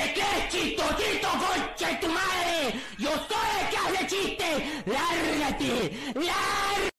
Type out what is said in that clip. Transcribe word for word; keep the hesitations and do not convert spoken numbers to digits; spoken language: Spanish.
¿De qué es chistosito, concha de tu madre? Yo soy el que hace chiste. ¡Lárgate! ¡Lárgate!